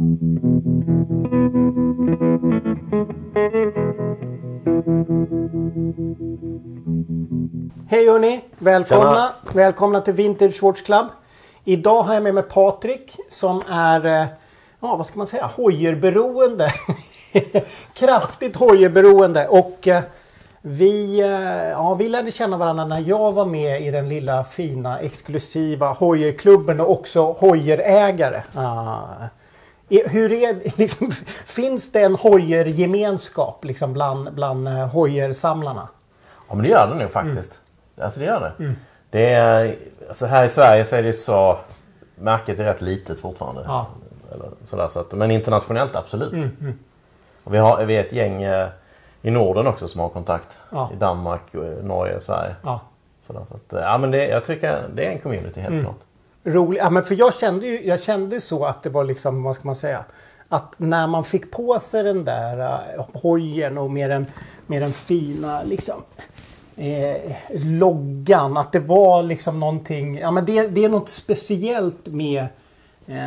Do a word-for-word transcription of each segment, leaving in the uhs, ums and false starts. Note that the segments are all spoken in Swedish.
Hej hörni, välkomna, välkomna till Vintage Heuer Club. Idag har jag med mig Patrik som är, ja vad ska man säga, Heuer-beroende. Kraftigt Heuer-beroende. Och vi, ja, vi lärde känna varandra när jag var med i den lilla fina exklusiva Heuer-klubben och också Heuer-ägare. Ah. Hur är, liksom, finns det en Heuer-gemenskap liksom, bland, bland Heuer-samlarna? Ja, men det gör det nu faktiskt. Mm. Alltså det gör det. Mm. Det är, alltså här i Sverige så är det så, märket är rätt litet fortfarande. Ja. Eller sådär, så att, men internationellt absolut. Mm. Mm. Och vi har vi är ett gäng eh, i Norden också som har kontakt. Ja. I Danmark, Norge och Sverige. Ja. Sådär, så att, ja, men det, jag tycker det är en community helt mm. klart. Roligt. Ja, men för jag kände ju jag kände så att det var liksom, vad ska man säga, att när man fick på sig den där uh, hojen och med den, med den fina liksom eh, loggan, att det var liksom någonting, ja men det, det är något speciellt med eh,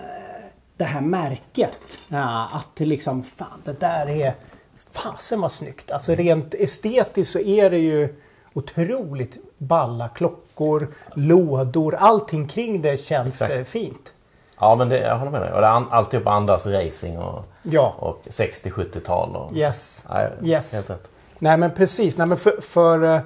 det här märket. Ja, att det liksom, fan det där är, fasen var snyggt. Alltså rent estetiskt så är det ju otroligt balla klockor, lådor, allting kring det känns Exakt. Fint. Ja, men det, jag håller med dig. Och det är alltid på andras racing och, ja. och sextio-sjuttiotal. Och, yes. Nej, yes. Helt rätt. Nej, men precis. Nej, men för, för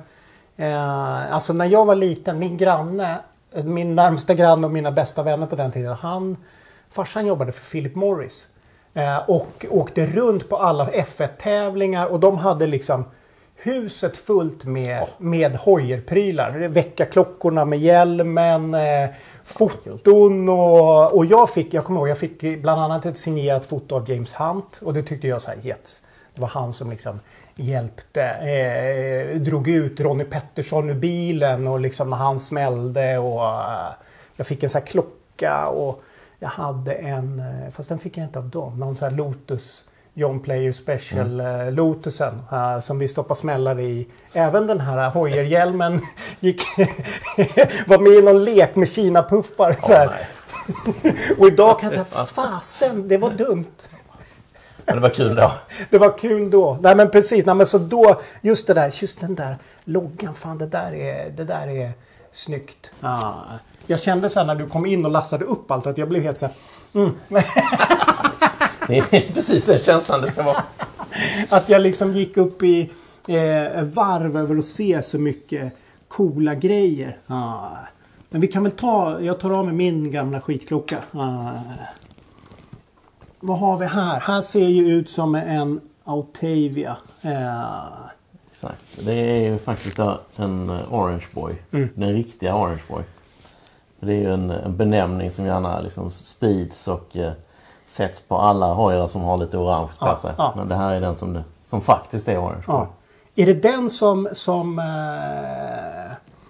eh, alltså när jag var liten, min granne, min närmsta granne och mina bästa vänner på den tiden, han, farsan jobbade för Philip Morris eh, och åkte runt på alla F ett-tävlingar och de hade liksom huset fullt med, oh. med Heuer-prylar. Väckarklockorna med hjälmen, eh, foton och, och jag fick, jag kommer ihåg, jag fick bland annat ett signerat foto av James Hunt och det tyckte jag så här, helt, det var han som liksom hjälpte, eh, drog ut Ronnie Pettersson ur bilen och liksom när han smällde och eh, jag fick en så här klocka och jag hade en, fast den fick jag inte av dem, någon så här Lotus John Player Special mm. uh, Lotusen uh, som vi stoppar smällar i. Även den här Heuer-hjälmen gick var med i någon lek med Kina-puffar. Oh, så här. Och idag kan jag säga, fasen, det var dumt. Men det var kul då. Det var kul då. Nej men precis, nej, men så då, just det där, just den där loggan, fan det där är, det där är snyggt. Ah. Jag kände så här när du kom in och lassade upp allt att jag blev helt så här, mm. Det är precis den känslan det ska vara. Att jag liksom gick upp i eh, varv över att se så mycket coola grejer. Ah. Men vi kan väl ta, jag tar av med min gamla skitklocka. Ah. Vad har vi här? Här ser ju ut som en Autavia. Eh. Exakt. Det är ju faktiskt en Orange Boy. Mm. Den riktiga Orange Boy. Det är ju en, en benämning som gärna liksom sprids och eh, sätts på alla Heuer som har lite orange på ja, sig. Ja. Men det här är den som, det, som faktiskt är orange. Ja. Är det den som, som eh,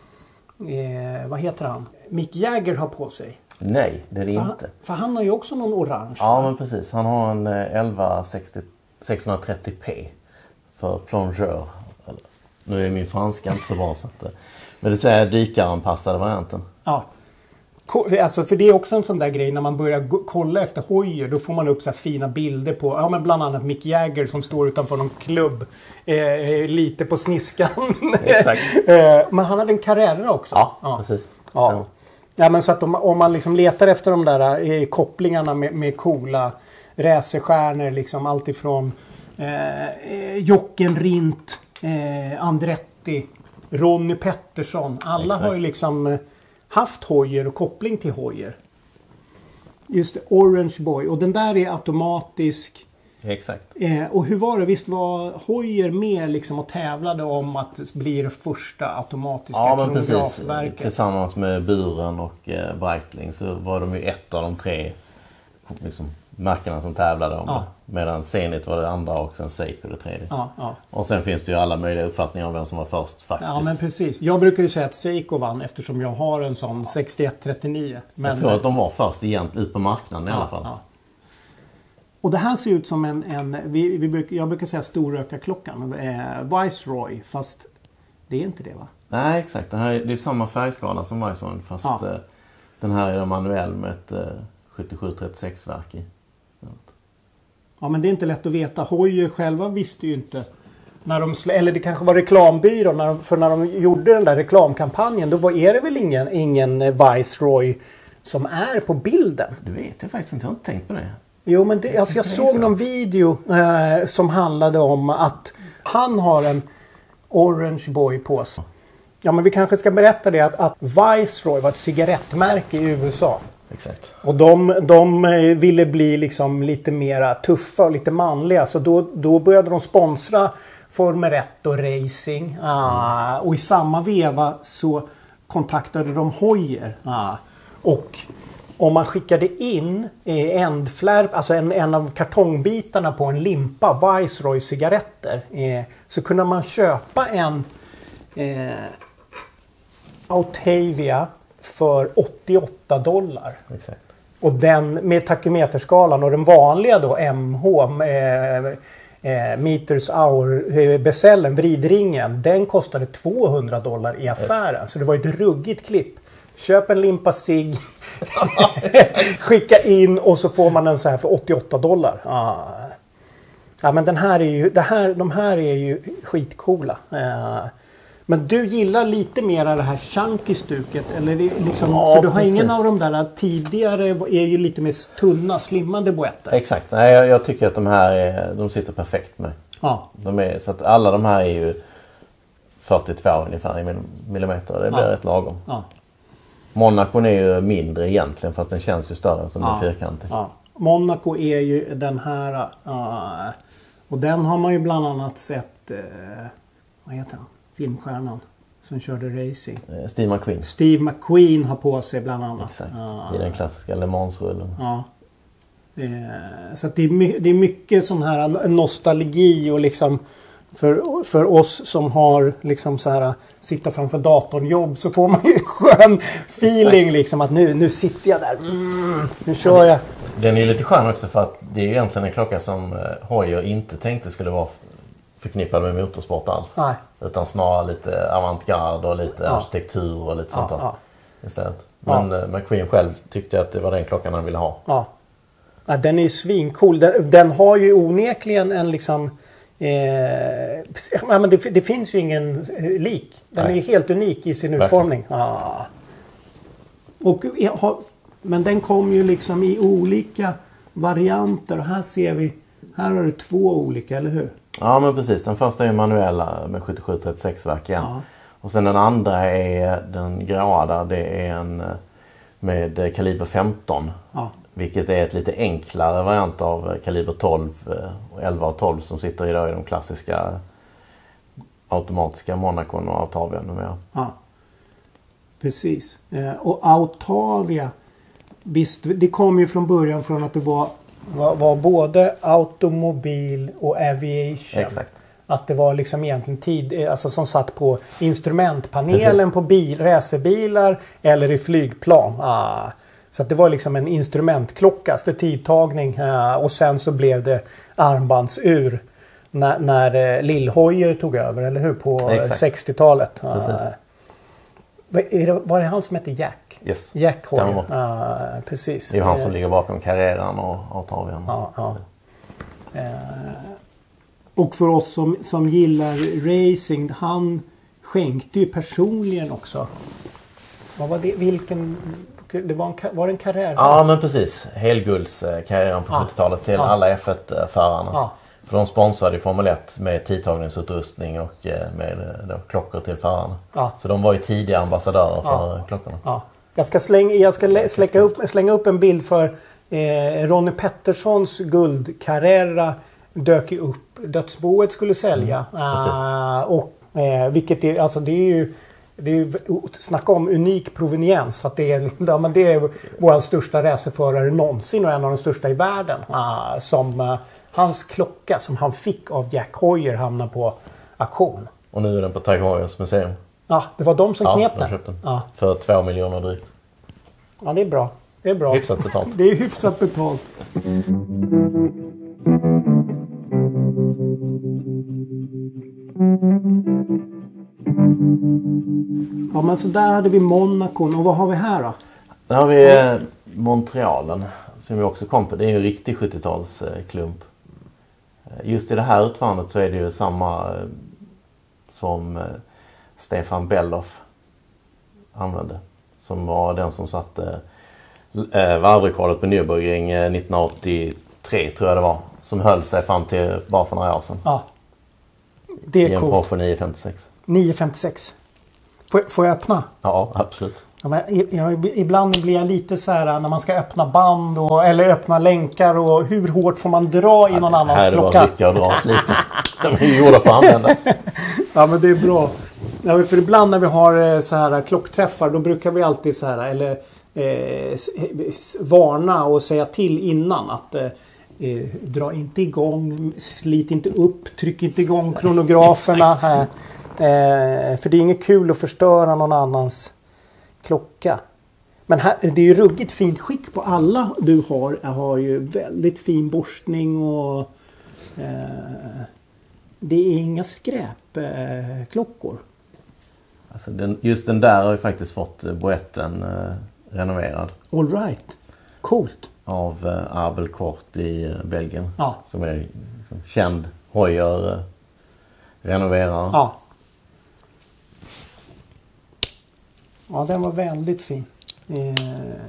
eh, vad heter han? Mick Jagger har på sig? Nej, det är det för inte. Han, för han har ju också någon orange. Ja, men precis. Han har en elva sexhundratrettio p för plongeur. Nu är min franska inte så bra så att, men det säger dykaranpassade varianten. Ja. Alltså för det är också en sån där grej när man börjar gå, kolla efter Heuer, då får man upp så här fina bilder på, ja men bland annat Mick Jagger som står utanför någon klubb eh, lite på sniskan. Exakt. Men han hade en Carrera också. Ja, ja. Precis. Ja. Ja, men så att om, om man liksom letar efter de där eh, kopplingarna med, med coola racerstjärnor, liksom allt ifrån eh, Jochen Rindt, eh, Andretti, Ronnie Pettersson, alla Exakt. Har ju liksom haft Heuer och koppling till Heuer. Just det, Orange Boy. Och den där är automatisk. Exakt. Eh, och hur var det? Visst var Heuer med liksom och tävlade om att bli det första automatiska ja, men kronografverket? Precis. Tillsammans med Buren och eh, Breitling så var de ju ett av de tre liksom, märkena som tävlade om ja. Det. Medan Zenit var det andra och sen Seiko det tredje. Ja, ja. Och sen finns det ju alla möjliga uppfattningar om vem som var först faktiskt. Ja, men precis. Jag brukar ju säga att Seiko vann eftersom jag har en sån sextioett trettionio. Men jag tror att de var först egentligen ut på marknaden i ja, alla fall. Ja. Och det här ser ut som en, en vi, vi bruk, jag brukar säga storrökarklockan, eh, Viceroy, fast det är inte det va? Nej, exakt. Det, här är, det är samma färgskala som Viceroy, fast ja. eh, den här är manuell med ett eh, sjuttiosju trettiosex-verk i. Ja, men det är inte lätt att veta. Heuer själva visste ju inte. När de, eller det kanske var reklambyrån. När de, för när de gjorde den där reklamkampanjen. Då var, är det väl ingen, ingen Viceroy som är på bilden. Du vet jag faktiskt inte. Jag har inte tänkt på det. Jo, men det, alltså jag såg någon video eh, som handlade om att han har en Orange Boy på sig. Ja, men vi kanske ska berätta det att, att Viceroy var ett cigarettmärke i U S A. Exakt. Och de, de ville bli liksom lite mera tuffa och lite manliga. Så då, då började de sponsra Formel ett och racing. Ah, och i samma veva så kontaktade de Heuer. Ah, och om man skickade in eh, ändflärp, alltså en, en av kartongbitarna på en limpa Viceroy cigaretter. Eh, så kunde man köpa en eh, Autavia för åttioåtta dollar. Exakt. Och den med takymeterskalan och den vanliga då M H eh, eh, meters hour eh, besällen, vridringen, den kostade tvåhundra dollar i affären. Yes. Så det var ett ruggigt klipp. Köp en limpa cigg, skicka in och så får man den så här för åttioåtta dollar. Ah. Ja, men den här är ju, det här, de här är ju skitcoola. Eh, Men du gillar lite mer det här chunky-stuket? Eller liksom, ja, för du har precis. ingen av de där tidigare är ju lite mer tunna, slimmande boetter. Exakt. Nej, jag, jag tycker att de här är, de sitter perfekt med. Ja. De är, så att alla de här är ju fyrtiotvå ungefär i millimeter. Det blir ja. rätt lagom. Ja. Monaco är ju mindre egentligen fast den känns ju större som ja. en fyrkantig. Ja. Monaco är ju den här. Uh, och den har man ju bland annat sett. Uh, vad heter han? Filmstjärnan som körde racing. Steve McQueen. Steve McQueen har på sig bland annat. Exakt. Uh, I den klassiska Le Mans-rullen. Ja. Eh, så att det, är my- det är mycket sån här nostalgi och liksom för, för oss som har liksom så här sitta framför datorn jobb så får man ju skön feeling liksom att nu, nu sitter jag där. Mm, nu kör jag. Den är ju lite skön också för att det är egentligen en klocka som Heuer inte tänkte skulle vara förknippad med motorsport alls. Nej. Utan snarare lite avantgarde och lite ja. arkitektur och lite ja, sånt där ja. istället. Men ja. McQueen själv tyckte att det var den klockan han ville ha. Ja. Ja, den är ju svincool. Den, den har ju onekligen en liksom eh, ja, men det, det finns ju ingen lik. Den Nej. är helt unik i sin Verkligen. utformning. Ja. Och, men den kom ju liksom i olika varianter. Och här ser vi, här har du två olika, eller hur? Ja, men precis. Den första är manuella med sjuttiosju trettiosex verk igen. Ja. Och sen den andra är den gråa där. Det är en med kaliber femton. Ja. Vilket är ett lite enklare variant av kaliber tolv och elva och tolv som sitter idag i de klassiska automatiska Monacon och Autavia numera. Ja, precis. Och Autavia, visst, det kom ju från början från att det var, var, var både automobil och aviation. Exakt. Att det var liksom egentligen tid, alltså som satt på instrumentpanelen Precis. på bil, racerbilar eller i flygplan. Ah. Så att det var liksom en instrumentklocka för tidtagning. Ah. Och sen så blev det armbandsur när, när eh, Lill Heuer tog över, eller hur? På Exakt. sextiotalet. Ah. Är det, var det han som hette Jack? Yes. Jack Heuer. Ah, precis. Det är ju han som ligger bakom Carreran och Autavian. Ja, ja. Eh. Och för oss som, som gillar racing, han skänkte ju personligen också. Vad var det? Vilken? Det var, en, var det en karriär? Ja, men precis. Helguldskarriären på ja. sjuttiotalet till ja. alla F ett-förarna. Ja. För de sponsrade ju Formel ett med tidtagningsutrustning och med då, klockor till förarna. Ja. Så de var ju tidiga ambassadörer för ja. klockorna. Ja. Jag ska, slänga, jag ska lä, släcka upp, slänga upp en bild för eh, Ronnie Petterssons guldkarriär dök ju upp. Dödsboet skulle sälja. Mm, uh, och, uh, vilket är, alltså det är ju, det är ju snacka om unik proveniens. Att det är, ja, men det är vår största racerförare någonsin och en av de största i världen. Uh, som uh, hans klocka som han fick av Jack Heuer hamnar på auktion. Och nu är den på Tag Heuers museum. Ja, det var de som ja, knep den. den. Ja. För två miljoner drygt. Ja, det är bra. Det är bra. Hyfsat betalt. Det är hyfsat betalt. Ja, men så där hade vi Monaco. Och vad har vi här då? Där har vi eh, Montrealen som jag också kom på, det är ju en riktig sjuttiotalsklump. Just i det här utförandet så är det ju samma som Stefan Belloff använde. Som var den som satte varvrekordet på Nürburgring nittonhundraåttiotre tror jag det var. Som höll sig fram till bara för några år sedan. Ja. Det är I en coolt. Porsche nio femtiosex. nio femtiosex. Får, får jag öppna? Ja, absolut. Ja, men jag, ibland blir jag lite så här när man ska öppna band och, eller öppna länkar och hur hårt får man dra i någon ja, annans här klocka? Här är det bara att rycka och dras lite. De är ju gjorda för att användas. Ja, men det är bra. Ja, för ibland när vi har så här klockträffar då brukar vi alltid så här eller eh, varna och säga till innan att eh, dra inte igång, slit inte upp, tryck inte igång kronograferna här. Eh, för det är inget kul att förstöra någon annans klocka. Men här, det är ju ruggigt fint skick på alla du har. Jag har ju väldigt fin borstning och eh, det är inga skräpklockor. Eh, alltså den, just den där har ju faktiskt fått boetten eh, renoverad. All right. Coolt. Av eh, Abel Kort i eh, Belgien. Ja. Som är liksom, känd Heuer eh, renoverare. Ja. Ja, den var väldigt fin. Eh...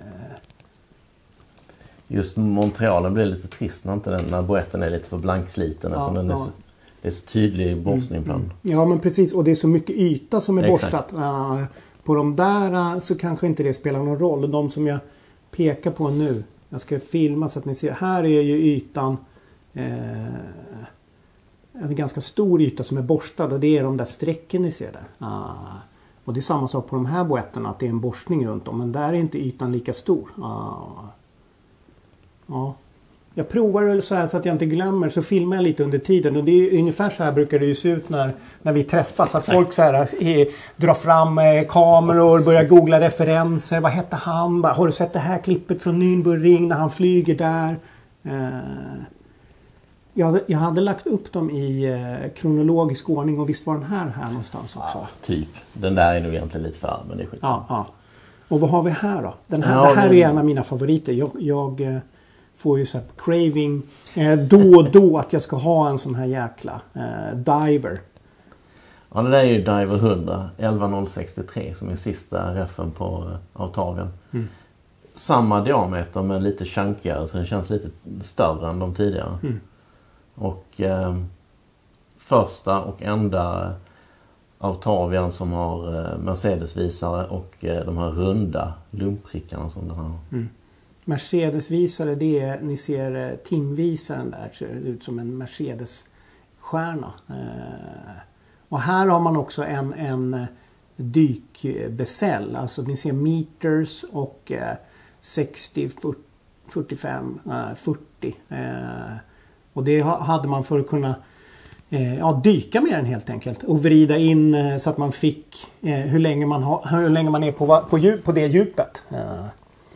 Just Montrealen blir lite trist när, inte den, när boetten är lite för blanksliten. Ja, den är, ja. så, det är så tydlig borstning på den. Ja, men precis. Och det är så mycket yta som är Exakt. borstat. Uh, på de där uh, så kanske inte det spelar någon roll. De som jag pekar på nu. Jag ska filma så att ni ser. Här är ju ytan uh, en ganska stor yta som är borstad. Och det är de där strecken ni ser där. Uh, Och det är samma sak på de här boetterna, att det är en borstning runt om. Men där är inte ytan lika stor. Ah. Ja. Jag provar så här så att jag inte glömmer, så filmar jag lite under tiden. Och det är ungefär så här brukar det ju se ut när, när vi träffas. Att folk så här är, drar fram eh, kameror och börjar googla referenser. Vad hette han? Bara, har du sett det här klippet från Nürburgring när han flyger där? Eh. Jag hade, jag hade lagt upp dem i eh, kronologisk ordning och visst var den här här någonstans också. Ja, typ. Den där är nog egentligen lite för, men det är skit. Ja, ja. Och vad har vi här då? Den här, ja, det här men... är en av mina favoriter. Jag, jag eh, får ju så här craving eh, då och då att jag ska ha en sån här jäkla eh, diver. Ja, det där är ju Diver hundra, elva noll sextiotre som är sista reffen på uh, Octavian. Mm. Samma diameter men lite chunkigare så den känns lite större än de tidigare. Mm. Och eh, första och enda Octavian som har eh, Mercedes-visare och eh, de här runda lumpprickarna som den har. Mm. Mercedes-visare, det är, ni ser eh, timvisaren där, ser det ut som en Mercedes-stjärna. Eh, och här har man också en, en dykbesäll, alltså ni ser meters och eh, sextio, fyrtiofem, eh, fyrtio. Eh, Och det hade man för att kunna eh, ja, dyka med den helt enkelt. Och vrida in eh, så att man fick eh, hur, länge man ha, hur länge man är på, på, djup, på det djupet. Ja.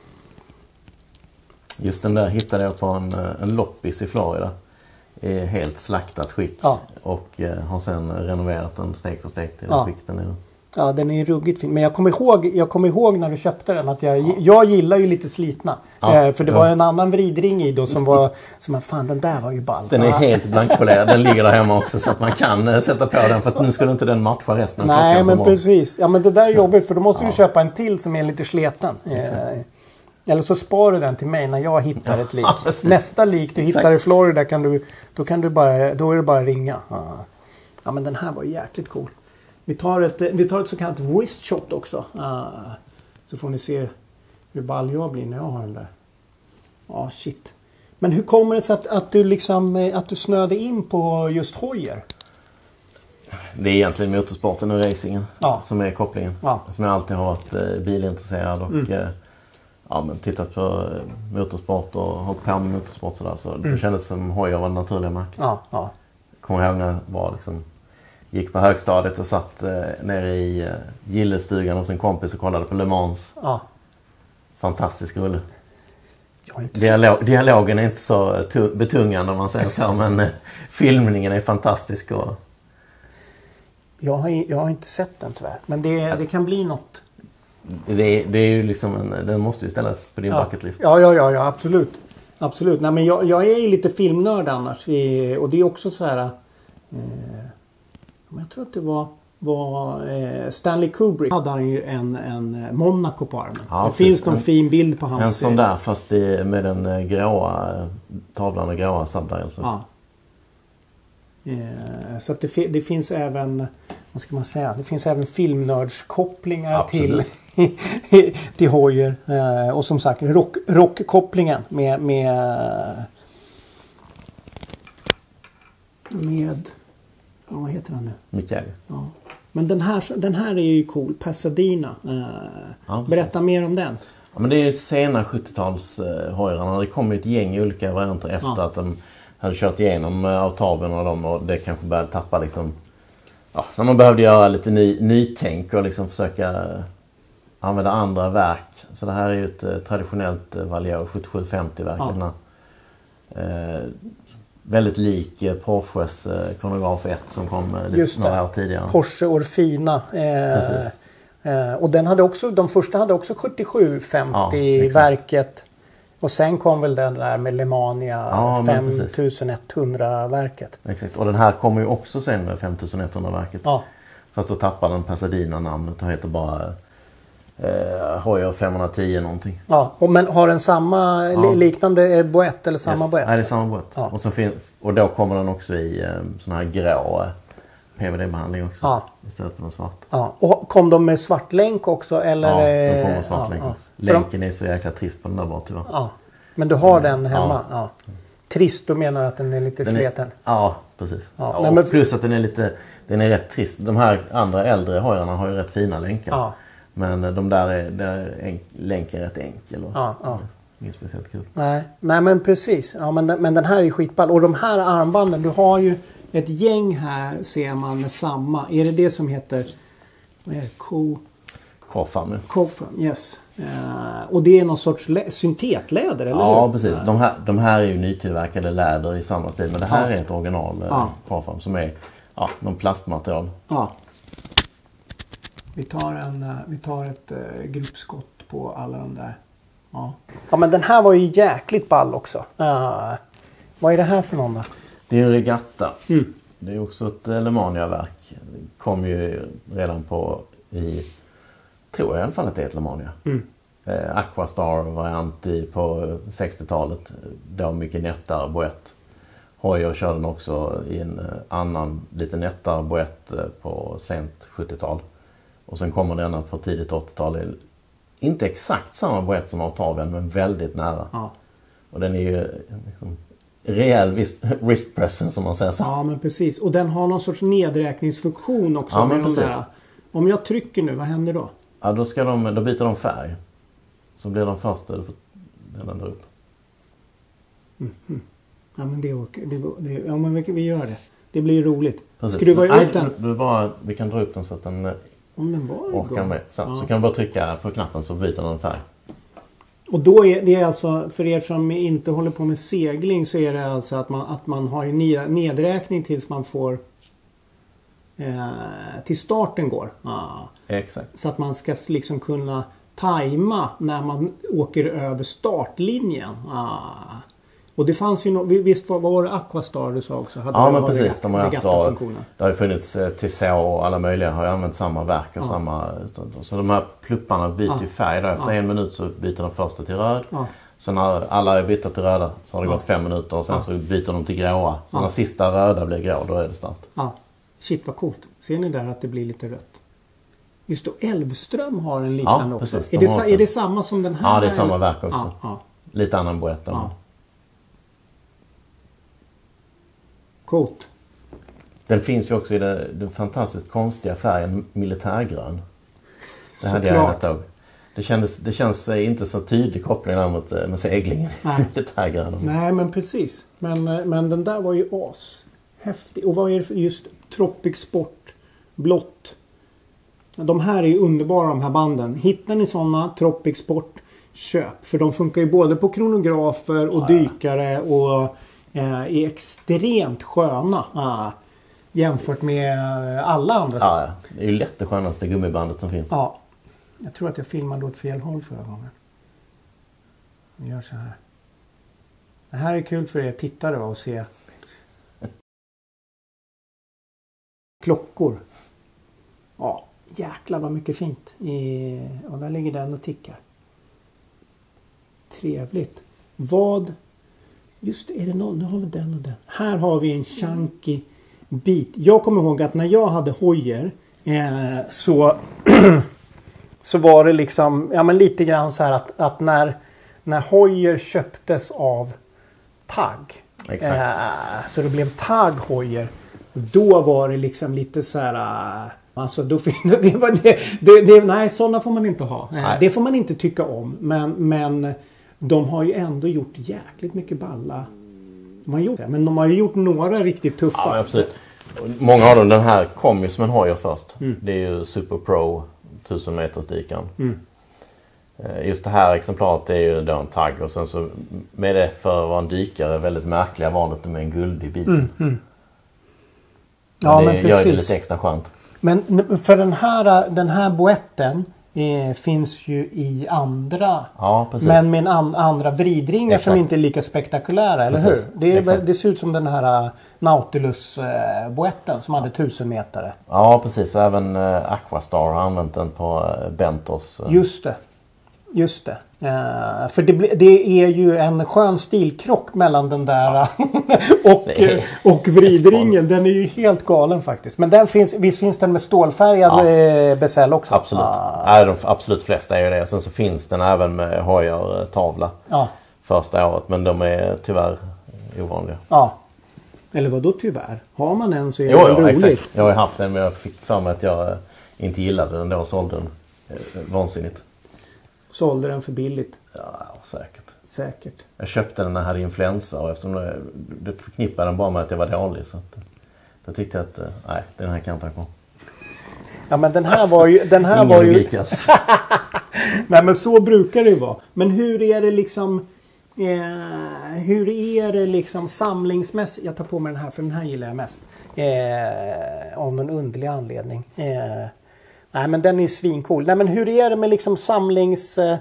Just den där hittade jag på en, en loppis i Florida. I helt slaktat skick. Ja. Och eh, har sen renoverat den steg för steg till ja. skick den är. Ja, den är ruggigt fin. Men jag kommer ihåg, jag kommer ihåg när du köpte den att jag, ja. jag gillar ju lite slitna. Ja, eh, för det ja. var en annan vridring i då som var som fan, den där var ju ball. Den är helt blankpolerad. Den ligger där hemma också så att man kan eh, sätta på den. Fast nu skulle inte den matcha resten av Nej, men precis. Ja, men det där är jobbigt för då måste ja. du köpa en till som är lite sleten. Eh, eller så sparar du den till mig när jag hittar ett lik. Ja, nästa lik du hittar Exakt. i Florida kan du, då kan du bara, då är det bara ringa. Ja, ja men den här var jäkligt cool. Vi tar ett, vi tar ett så kallat wrist shot också. Uh, så får ni se hur ball jag blir när jag har den där. Ja, oh, shit. Men hur kommer det sig att, att, du liksom, att du snöade in på just Heuer? Det är egentligen motorsporten och racingen ja. som är kopplingen. Ja. Som jag alltid har varit eh, bilintresserad och mm. eh, ja, men tittat på eh, motorsport och hållit på med motorsport sådär. Så mm. det kändes som Heuer var en naturlig märke. Ja, ja. Kommer ihåg när jag var liksom... Gick på högstadiet och satt eh, nere i eh, gillestugan hos en kompis och kollade på Le Mans. Ja. Fantastisk rulle. Dialog, dialogen är inte så tu- betungande om man säger så, men eh, filmningen är fantastisk. Och... Jag, har, jag har inte sett den tyvärr, men det, det kan bli något. Det, det är ju liksom en, den måste ju ställas på din ja. bucketlist. Ja, ja, ja, ja, absolut. absolut. Nej, men jag, jag är ju lite filmnörd annars. Och det är också så här... Eh, jag tror att det var... var eh, Stanley Kubrick hade han ju en, en Monaco på armen. Ja, det finns någon en, fin bild på hans... En sån där fast det, med den gråa tavlan och gråa subdial. Ja. Eh, så att det, det finns även... Vad ska man säga? Det finns även filmnördskopplingar till, till Heuer. Eh, och som sagt, rock, rockkopplingen med... med med... Ja, vad heter han nu? Mikael. Ja. Men den här, den här är ju cool. Pasadena. Eh, ja, berätta mer om den. Ja, men det är sena sjuttio-tals eh, Heuerarna. Det kom ju ett gäng olika varianter efter ja. att de hade kört igenom eh, Octavian och dem. Och det kanske började tappa liksom... Ja, när man behövde göra lite ny, nytänk och liksom försöka eh, använda andra verk. Så det här är ju ett eh, traditionellt eh, Vallejo sjuttiosju femtio-verk. Ja. Eh, väldigt lik eh, Porsches eh, kronograf ett som kom eh, lite några år tidigare. Porsche Orfina. Eh, eh, och den hade också, de första hade också sjuttiosju femtio-verket. Ja, och sen kom väl den där med Lemania ja, femtusenetthundra-verket. Exakt, och den här kommer ju också sen med femtusenetthundra-verket. Ja. Fast då tappar den Pasadena-namnet och heter bara eh, Heuer femhundratio någonting. Ja, och men har den samma ja. liknande boett eller samma yes. boett? Nej, det är samma boett. Ja. Och, så fin- och då kommer den också i eh, sån här grå eh, P V D-behandling också. Ja. Istället för den svart. Ja. Och kom de med svart länk också? Eller? Ja, de kommer med svart ja, länk också. Ja. Länken är så jäkla trist på den där bara tyvärr. Ja. Men du har den hemma? Ja. Ja. Trist, du menar att den är lite den sleten? Är, ja, precis. Ja. Ja, Nej, men... Plus att den är lite den är rätt trist. De här andra äldre Heuerarna har ju rätt fina länkar. Ja. Men de där är, där är en, länken rätt enkel. Och, ja, ja. Inget speciellt kul. Nej, Nej men precis. Ja, men, men den här är skitball. Och de här armbanden, du har ju ett gäng här ser man med samma. Är det det som heter vad är det? Ko... Koffam. Koffam, yes. Uh, och det är någon sorts lä- syntetläder, eller ja, hur? precis. De här, de här är ju nytillverkade läder i samma stil. Men det här ja. är ett original ja. Koffam som är ja, någon plastmaterial. Ja. Vi tar, en, vi tar ett uh, gruppskott på alla de där. Ja. ja, men den här var ju jäkligt ball också. Uh, vad är det här för någon då? Det är en regatta. Mm. Det är också ett Lemania-verk. Det kom ju redan på i, tror jag i alla fall att det är ett Lemania. Mm. Eh, Aquastar-variant i, på sextiotalet. Då mycket nättare boett. Heuer körde den också i en annan lite nättare boett på sent sjuttiotal. Och sen kommer denna på tidigt åttiotal. Inte exakt samma boett som Octavian men väldigt nära. Ja. Och den är ju liksom rejäl wrist pressen som man säger så. Ja, men precis. Och den har någon sorts nedräkningsfunktion också. Ja, men precis. Där. Om jag trycker nu, vad händer då? Ja, då, ska de, då byter de färg. Så blir de först eller den ändrar upp. Mm-hmm. Ja, men det åker. Det, det, ja, men vi, vi gör det. Det blir roligt. Precis. Skruva ut Nej, den. Du bara, vi kan dra upp den så att den, Om den var åker med. Så, ja. så kan du bara trycka på knappen så byter den färg. Och då är det alltså, för er som inte håller på med segling så är det alltså att man, att man har en nedräkning tills man får eh, till starten går. Ja. Exakt. Så att man ska liksom kunna tajma när man åker över startlinjen. Ja. Och det fanns ju no- visst var, var det Aquastar du sa också? Hade ja men precis, de har haft då, det har ju funnits eh, till så och alla möjliga har ju använt samma verk och ja. samma så de här plupparna byter ju ja. färg då. Efter ja. en minut så byter de första till röd. Ja. Så när alla är bytta till röda så har det ja. gått fem minuter och sen ja. så byter de till gråa. Så ja. när sista röda blir grå då är det start. Ja. Shit vad coolt. Ser ni där att det blir lite rött? Just då Älvström har en liknande ja, precis, också. Är det, sa- är det samma som den här? Ja, det är samma verk också. Ja, ja. Lite annan boett. Ja. Coolt. Den finns ju också i den, den fantastiskt konstiga färgen militärgrön. Det hade jag ett tag. Det kändes, det känns inte så tydlig koppling där mot med seglingen. Nej. militärgrön. Nej, men precis. Men, men den där var ju as. Häftig. Och vad är det för just Tropic Sport blått? De här är ju underbara de här banden. Hittar ni sådana Tropic Sport, köp. För de funkar ju både på kronografer och ja, dykare och eh, är extremt sköna. Ah, jämfört med alla andra. Ja, ja. Det är ju lätt det skönaste gummibandet som finns. Ja. Jag tror att jag filmade åt fel håll förra gången. Vi gör så här. Det här är kul för er tittare att se. Klockor. Ja, jäklar vad mycket fint. I, och där ligger den och tickar. Trevligt. Vad... Just är det någon... Nu har vi den och den. Här har vi en chunky bit. Jag kommer ihåg att när jag hade Heuer eh, så... så var det liksom... Ja, men lite grann så här att, att när... När Heuer köptes av Tag. Exakt. Eh, så det blev Tag Heuer. Då var det liksom lite så här... Uh, alltså då det var det, det, det, nej, sådana får man inte ha. Nej. Det får man inte tycka om. Men, men de har ju ändå gjort jäkligt mycket balla. De har gjort det, men de har ju gjort några riktigt tuffa. Ja, absolut. Många av dem, den här kom ju som en Heuer först. Mm. Det är ju Super Pro tusen meters dykan. Mm. Just det här exemplaret är ju då en Tag. Och sen så med det för att vara en dykare väldigt märkliga valet med en guldig bisen. Mm. Mm. Ja, men det men gör det lite extra skönt. Men för den här, den här boetten eh, finns ju i andra. Ja, precis. Men med an, andra vridringar Exakt. Som inte är lika spektakulära, eller precis. Hur? Det, är, det ser ut som den här Nautilus-boetten eh, som hade tusen metare. Ja, precis. Och även eh, Aquastar har använt den på eh, Bentos. Eh. Just det. Just det. Uh, för det, det är ju en skön stilkrock mellan den där ja. och, och vridringen. Den är ju helt galen faktiskt. Men den finns, visst finns den med stålfärgad ja. besäll också? Absolut. Uh. Nej, de absolut flesta är ju det. Sen så finns den även med Heuer-tavla ja. första året. Men de är tyvärr ovanliga. Ja. Eller vad då tyvärr? Har man en så är jo, det jo, roligt. Exakt. Jag har haft den men jag fick för mig att jag inte gillade den då och sålde den. Vansinnigt. Sålde den för billigt? Ja, säkert. Säkert. Jag köpte den när jag hade influensa och eftersom det, det förknippade den bara med att jag var dålig så att, då tyckte jag att nej, den här kan jag inte ha kvar. Ja, men den här var ju... Den här var ju... Nej, men så brukar det ju vara. Men hur är det liksom... Eh, hur är det liksom samlingsmässigt? Jag tar på mig den här för den här gillar jag mest. Eh, av någon underlig anledning. Eh, Nej, men den är ju svincool. Nej, men hur är det med liksom samlings eh,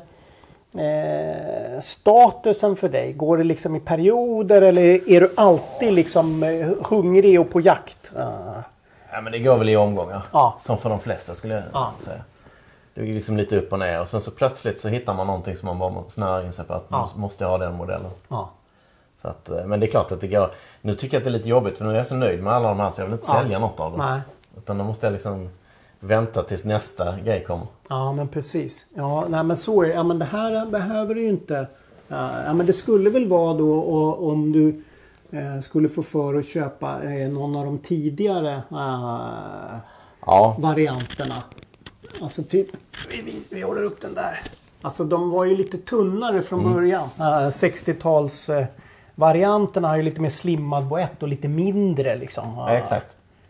statusen för dig? Går det liksom i perioder eller är du alltid liksom eh, hungrig och på jakt? Uh. Ja, men det går väl i omgångar. Ja. Som för de flesta skulle jag ja. säga. Det är liksom lite upp och ner och sen så plötsligt så hittar man någonting som man bara snör in sig på att ja. måste jag ha den modellen. Ja. Så att, men det är klart att det går. Nu tycker jag att det är lite jobbigt för nu är jag så nöjd med alla de här så jag vill inte ja. sälja något av dem. Nej. Utan då måste jag liksom vänta tills nästa grej kommer. Ja, men precis. Ja, nej, men så är det. Ja, men det här behöver du ju inte. Ja, men det skulle väl vara då och, om du eh, skulle få för att köpa eh, någon av de tidigare eh, ja. varianterna. Alltså typ, vi, vi, vi håller upp den där. Alltså de var ju lite tunnare från mm. början. Uh, sextio-tals uh, varianterna har ju lite mer slimmad boett och lite mindre liksom. Uh, ja, exakt.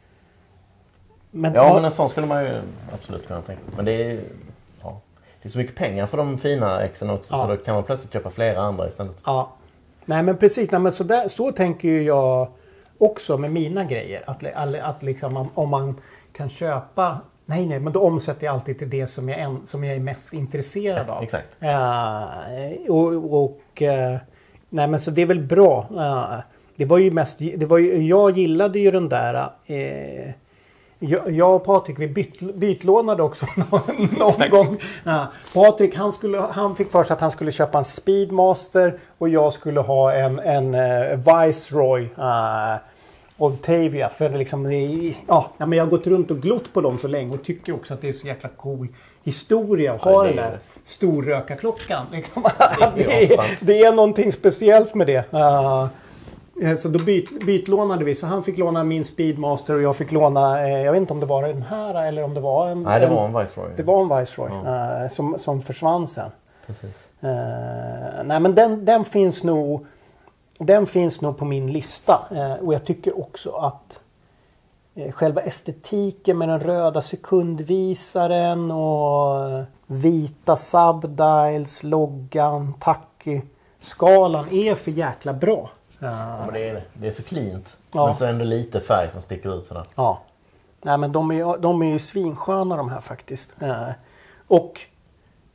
Men, ja, ja, men en sån skulle man ju absolut kunna tänka sig. Men det är, ja, det är så mycket pengar för de fina exen också ja. så då kan man plötsligt köpa flera andra istället. Ja, nej men precis. Nej, men så, där, så tänker ju jag också med mina grejer. Att, att, att liksom, om man kan köpa... Nej, nej, men då omsätter jag alltid till det som jag, en, som jag är mest intresserad av. Ja, exakt. Uh, och... och uh, nej, men så det är väl bra. Uh, det var ju mest... Det var ju, jag gillade ju den där... Uh, Jag, jag och Patrik, vi byt, bytlånade också någon, någon gång. Ja, Patrik, han, skulle, han fick för sig att han skulle köpa en Speedmaster och jag skulle ha en, en uh, Viceroy uh, Octavia. För det liksom, ja, men jag har gått runt och glott på dem så länge och tycker också att det är så jäkla cool historia att ha ja, den där storrökarklockan. Liksom. det, är, det är någonting speciellt med det. Uh, Så då byt, bytlånade vi. Så han fick låna min Speedmaster och jag fick låna, eh, jag vet inte om det var den här eller om det var en... Nej, det var en Viceroy. Det var en Viceroy ja. eh, som, som försvann sen. Precis. Eh, nej, men den, den finns nog den finns nog på min lista. Eh, och jag tycker också att eh, själva estetiken med den röda sekundvisaren och vita subdials, loggan, tacky, skalan är för jäkla bra. Ja, men det, är, det är så cleant. Ja. Men så ändå lite färg som sticker ut sådär. Ja. Nej, men de är, de är ju svinsköna de här faktiskt. Eh, och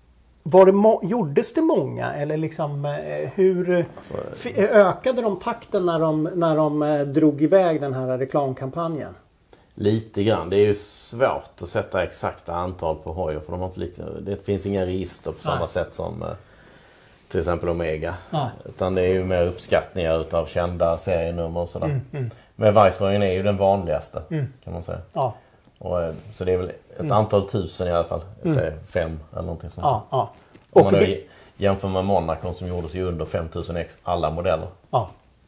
var det må- gjordes det många? Eller liksom, eh, hur alltså, f- ökade de takten när de, när de eh, drog iväg den här reklamkampanjen? Lite grann. Det är ju svårt att sätta exakta antal på Heuer. För de har inte lika, det finns inga register på samma Nej. sätt som eh, till exempel Omega. Nej. Utan det är ju mer uppskattningar utav kända serienummer och sådär. Mm, mm. Men Viceroyen är ju den vanligaste mm. kan man säga. Ja. Och, så det är väl ett mm. antal tusen i alla fall. Jag säger mm. fem eller någonting sånt. Ja, ja. Om man nu jämför med Monaco som gjordes ju under fem tusen ex alla modeller. Ja.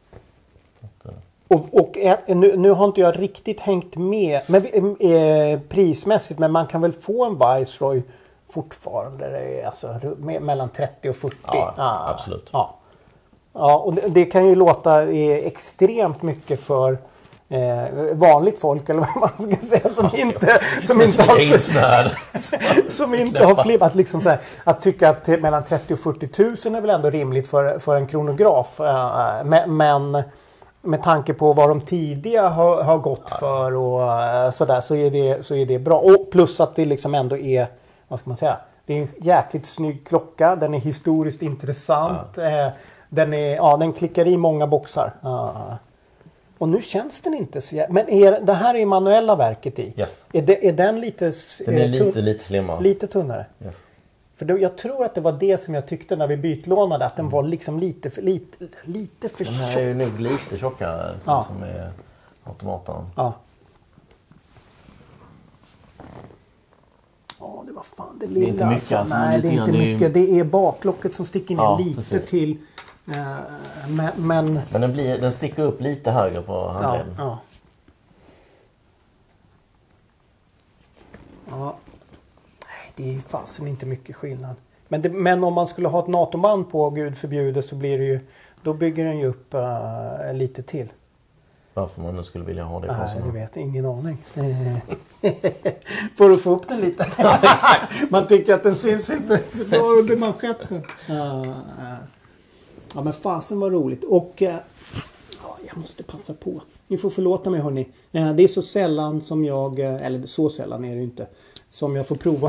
Och, och nu, nu har inte jag riktigt hängt med men, eh, prismässigt, men man kan väl få en Viceroy fortfarande alltså, med, mellan trettio och fyrtio. Ja, ah, absolut. Ja. Ja, och det, det kan ju låta eh, extremt mycket för eh, vanligt folk eller vad man ska säga som inte som inte har som inte har flippat liksom så här, att tycka att mellan trettio och fyrtio tusen är väl ändå rimligt för för en kronograf, eh, men, men med tanke på vad de tidiga har, har gått ja. för och uh, sådär så är det så är det bra, och plus att det liksom ändå är, vad ska man säga, det är en jäkligt snygg klocka, den är historiskt intressant, ja. uh, den är ja den klickar i många boxar. Uh, och nu känns den inte så jä- men är det här är manuella verket i. Yes. Är det, är den lite den är lite lite slimmare. Lite tunnare. Yes. För då, jag tror att det var det som jag tyckte när vi bytlånade, att den var liksom lite för, lite, lite för tjock. Den här är ju nog lite tjockare som, ja. som är automaten. Ja. Ja, det var fan det lilla. Det är inte mycket. Alltså, Nej, det är inte mycket. Det är, det är baklocket som sticker ner ja, lite precis. till. Eh, men men, men den, blir, den sticker upp lite högre på handleden. Ja, ja. ja. Det är fasen inte mycket skillnad. Men, det, men om man skulle ha ett NATO-band på, gud förbjude, så blir det ju, då bygger den ju upp uh, lite till. Varför man nu skulle vilja ha det på Nej, sådana? jag vet, ingen aning. Får du få upp den lite? Ja, exakt. Man tycker att den syns inte så bra under manschetten. Uh, uh. Ja, men fasen var roligt. Och uh, ja, jag måste passa på. Ni får förlåta mig, hörni. Uh, det är så sällan som jag, uh, eller så sällan är det ju inte, som jag får prova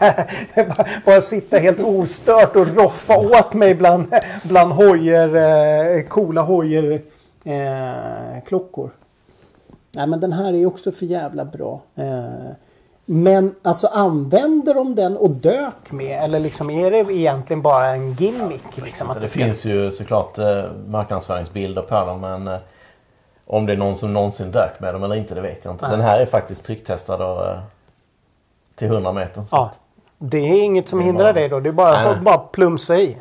bara sitta helt ostört och roffa åt mig bland, bland hojer, eh, coola hojer eh, klockor. Nej, men den här är också för jävla bra. Eh, men alltså, använder de den och dök med, eller liksom är det egentligen bara en gimmick? Liksom, att det det ska... finns ju såklart eh, marknadsföringsbilder på dem, men eh, om det är någon som någonsin dök med dem eller inte, det vet jag inte. Nej. Den här är faktiskt trycktestad och eh, till hundra meter. Så. Ja, det är inget som hindrar bara... dig då. Det är bara att bara plumsa i.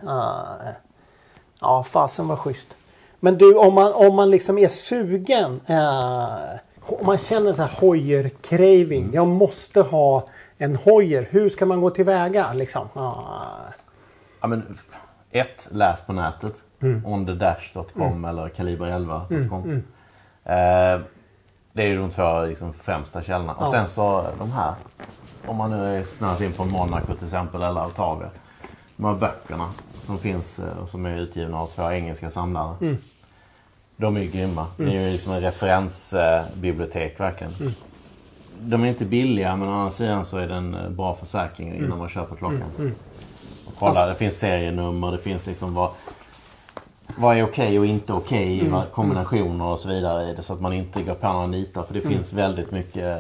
Ja, fasen var schysst. Men du, om man, om man liksom är sugen, eh, om man känner så här Heuer-craving, mm. jag måste ha en Heuer. Hur ska man gå tillväga liksom? Ah. Ja, men ett, läs på nätet. Mm. on the dash dot com mm. eller kaliber elva dot com. Mm. Mm. Eh, det är ju de två liksom, främsta källorna. Ja. Och sen så de här. Om man nu är snart in på Monaco till exempel eller Altavia. De här böckerna som finns och som är utgivna av två engelska samlare. Mm. De är ju grymma. Mm. Det är ju liksom en referensbibliotek verkligen. Mm. De är inte billiga, men å andra sidan så är det en bra försäkring innan mm. man köper klockan. Mm. Mm. Och kolla, alltså, det finns serienummer, det finns liksom vad, vad är okej och inte okej, mm. kombinationer och så vidare i det, så att man inte går på några nitar. För det mm. finns väldigt mycket,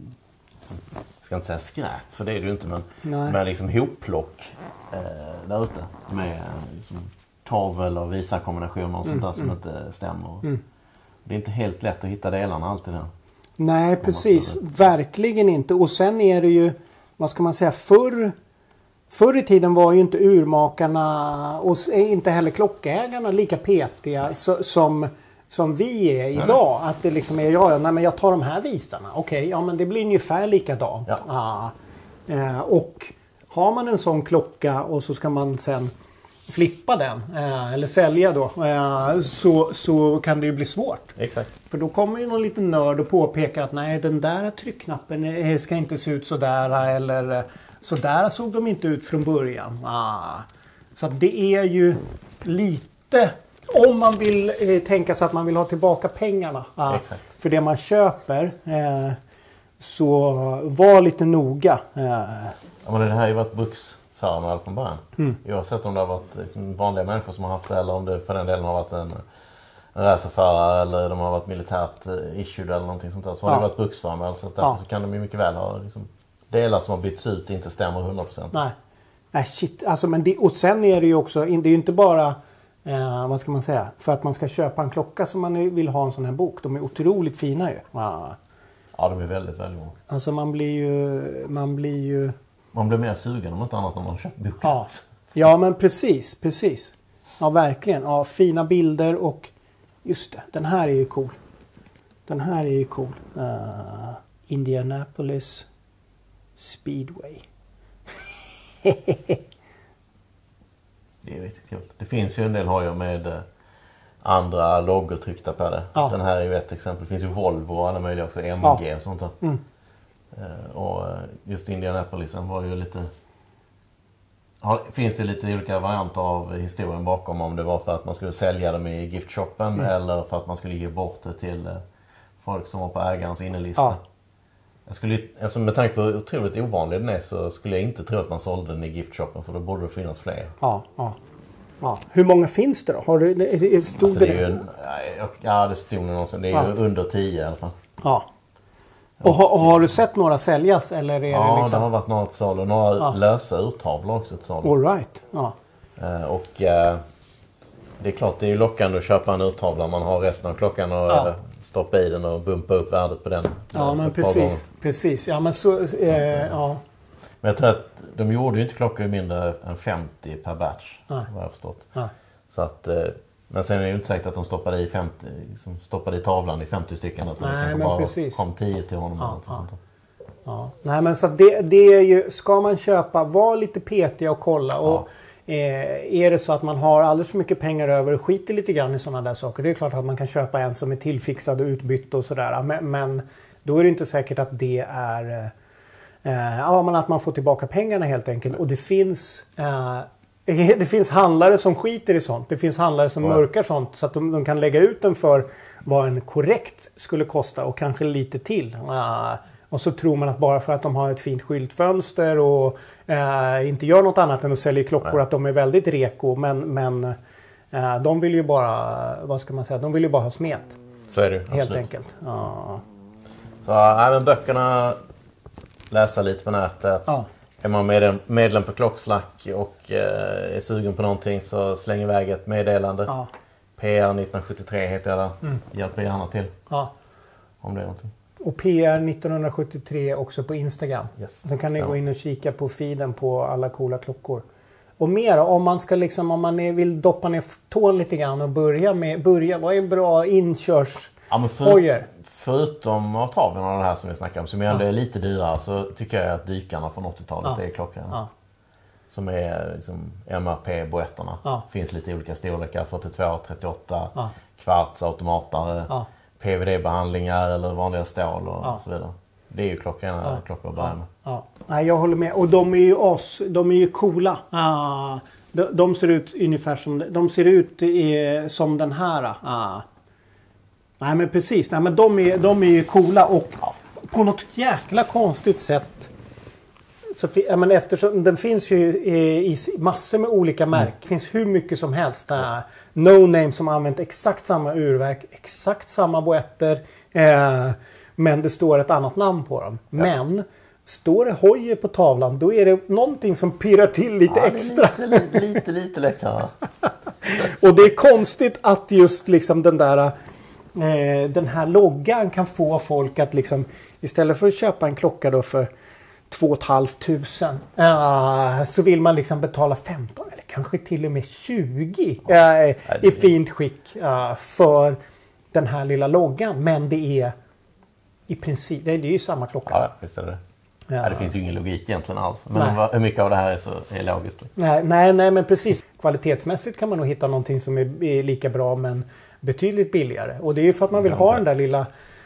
jag ska inte säga skräp, för det är det ju inte, men, men liksom hopplock eh, där ute med liksom tavel och visarkombinationer och sånt mm. där som mm. inte stämmer. Mm. Det är inte helt lätt att hitta delarna alltid där. Nej, precis. Verkligen inte. Och sen är det ju, vad ska man säga, förr, förr i tiden var ju inte urmakarna och inte heller klockägarna lika petiga så, som, som vi är idag. Nej. Att det liksom är, ja, nej, men jag tar de här visarna. Okej, okay, ja men det blir ungefär likadant. Ja. Ah, eh, och har man en sån klocka och så ska man sen flippa den eh, eller sälja då eh, så, så kan det ju bli svårt. Exakt. För då kommer ju någon liten nörd och påpekar att nej, den där tryckknappen ska inte se ut sådär, eller sådär såg de inte ut från början. Ah. Så att det är ju lite, om man vill eh, tänka sig att man vill ha tillbaka pengarna ah, för det man köper, eh, så var lite noga. Eh. Ja, men det här har ju varit bruks föremål från början. Mm. Oavsett om det har varit liksom vanliga människor som har haft det eller om det för den delen har varit en, en racerförare eller de har varit militärt issued eller någonting sånt där. Så har ja. det varit bruksföremål så, ja. så kan de ju mycket väl ha liksom, delar som har bytts ut inte stämmer hundra procent. Nej, Nej shit. Alltså, men det, och sen är det ju också, det är ju inte bara eh, vad ska man säga, för att man ska köpa en klocka som man vill ha en sån här bok. De är otroligt fina ju. Ja, ja de är väldigt väldigt bra. Alltså man blir ju, man blir ju... Man blir mer sugen om inte annat när man köper bok. Ja. ja, men precis, precis. Ja, verkligen. Ja, fina bilder och just det, den här är ju cool. Den här är ju cool. Uh, Indianapolis Speedway. Det är riktigt kul. Det finns ju en del Heuer med eh, andra loggor tryckta på det. Ja. Den här är ju ett exempel. Det finns ju Volvo och alla möjliga också. M G ja. och sånt där. Mm. Eh, och just Indianapolisen var ju lite... Har, finns det lite olika varianter av historien bakom om det var för att man skulle sälja dem i giftshoppen mm. eller för att man skulle ge bort det till eh, folk som var på ägarens innelista. Ja. Jag skulle, alltså med tanke på hur otroligt ovanlig den är så skulle jag inte tro att man sålde den i giftshoppen för då borde det finnas fler. Ja, ja. ja. Hur många finns det då? Har du, det, stod alltså det är ju, ja, det stod någonstans. Det är ja. ju under tio i alla fall. Ja. Och har, har du sett några säljas? Eller är ja, det, liksom... det har varit några till salu. Några ja. lösa urtavlor också till salu. All right. Ja. Uh, och uh, det är klart det är ju lockande att köpa en urtavla. Man har resten av klockan och ja. uh, stoppa i den och bumpa upp värdet på den. Ja, men precis. Precis. Ja, men så... Eh, ja. Men jag tror att de gjorde ju inte klockor mindre än femtio per batch. Nej. Vad jag har förstått. Nej. Så att... Uh, men sen är det ju inte säkert att de stoppade i, femtio, liksom stoppade i tavlan i femtio stycken. Att Nej, men bara precis. kom tio till honom. Ja, ja. Sånt ja. Nej, men så det, det är ju... Ska man köpa, var lite petiga och kolla. Och ja. eh, är det så att man har alldeles för mycket pengar över och skiter lite grann i sådana där saker. Det är klart att man kan köpa en som är tillfixad och utbytt och sådär. Men, men då är det inte säkert att det är... Eh, ja, att man får tillbaka pengarna helt enkelt. Och det finns... Eh, Det finns handlare som skiter i sånt. Det finns handlare som ja. mörkar sånt så att de, de kan lägga ut den för vad en korrekt skulle kosta och kanske lite till. Uh, och så tror man att bara för att de har ett fint skyltfönster och uh, inte gör något annat än att sälja klockor Nej. att de är väldigt reko. Men, men uh, de vill ju bara, vad ska man säga, de vill ju bara ha smet. Så är det helt absolut. enkelt. Uh. Så även böckerna, läsa lite på nätet. Ja. Är man med, medlem på Klockslack och eh, är sugen på någonting så släng iväg ett meddelande. Ja. P R nittonhundrasjuttiotre heter jag där. Mm. Hjälper gärna till. Ja. Om det är någonting. Och P R nittonhundrasjuttiotre också på Instagram. Yes. Sen kan ni gå in och kika på feeden på alla coola klockor. Och mer om man ska liksom, om man är, vill doppa ner tån lite grann och börja med, börja, vad är bra inkörs ja, men för, förutom av tavlorna och det här som vi snackar om som ändå ja. är lite dyrare så tycker jag att dykarna från åttiotalet ja. är klockan. Ja. Som är liksom M R P-boetterna. Ja. Finns lite olika storlekar, fyrtiotvå, trettioåtta, ja. kvarts, automatare, ja. P V D-behandlingar eller vanliga stål och ja. så vidare. Det är ju klockan ja. klockor att börja med. Ja. Nej, jag håller med. Och de är ju oss, de är ju coola. Ah. De, de ser ut ungefär som, de ser ut i, som den här. Ah. Nej, men precis. Nej, men de är, de är ju coola och ja. på något jäkla konstigt sätt så, ja, men eftersom den finns ju i, i massor med olika märken. Mm. Det finns hur mycket som helst. Yes. No Name som använt exakt samma urverk, exakt samma boetter. Eh, men det står ett annat namn på dem. Ja. Men står det Heuer på tavlan, då är det någonting som pirrar till lite ja, extra. Lite, lite, lite, lite läckare. Och det är konstigt att just liksom den där eh, den här loggan kan få folk att liksom istället för att köpa en klocka då för två och ett halvt tusen uh, så vill man liksom betala femton eller kanske till och med tjugo uh, i fint skick uh, för den här lilla loggan. Men det är i princip, det är, det är ju samma klocka. Ja, visst är det. Ja. Ja, det finns ju ingen logik egentligen alls. Men nej. hur mycket av det här är så är logiskt? Liksom. Nej, nej, nej, men precis. Kvalitetsmässigt kan man nog hitta någonting som är, är lika bra men betydligt billigare. Och det är ju för att man vill ha den där lilla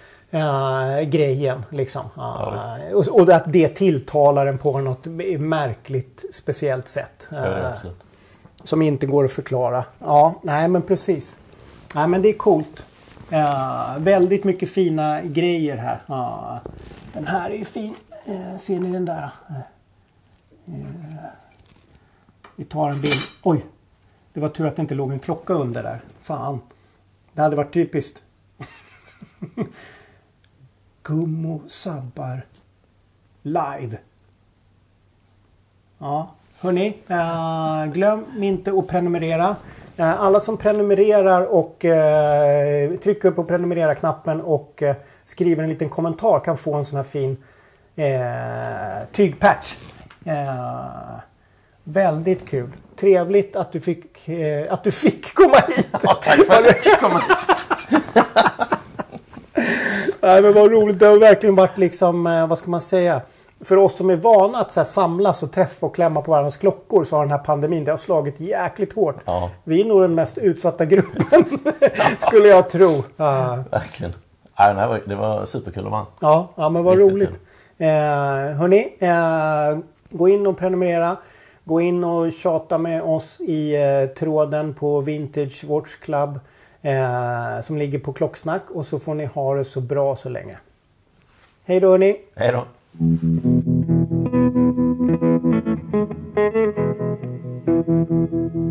Uh, grejen liksom. Uh, ja, och, och att det tilltalar en på något märkligt speciellt sätt. Uh, som inte går att förklara. Ja, nej men precis. Nej men det är coolt. Uh, väldigt mycket fina grejer här. Uh, den här är ju fin. Uh, ser ni den där? Uh, Vi tar en bild. Oj! Det var tur att det inte låg en klocka under där. Fan. Det hade varit typiskt. Gummo sabbar live. Ja, hörni. Äh, glöm inte att prenumerera. Äh, alla som prenumererar och äh, trycker på prenumerera-knappen och äh, skriver en liten kommentar kan få en sån här fin äh, tygpatch. Äh, väldigt kul. Trevligt att du fick, äh, att du fick komma hit. Ja, tack för att jag fick komma hit. Nej, men vad roligt. Det har verkligen varit liksom, vad ska man säga? För oss som är vana att så här, samlas och träffa och klämma på varandras klockor så har den här pandemin, det har slagit jäkligt hårt. Ja. Vi är nog den mest utsatta gruppen, skulle jag tro. Ja. Verkligen. Ja, det, var, det var superkul att vara. Ja, ja, men vad roligt. Eh, hörni, eh, gå in och prenumerera. Gå in och tjata med oss i eh, tråden på Vintage Watch Club. Eh, som ligger på Klocksnack. Och så får ni ha det så bra så länge. Hej då hörni. Hej då.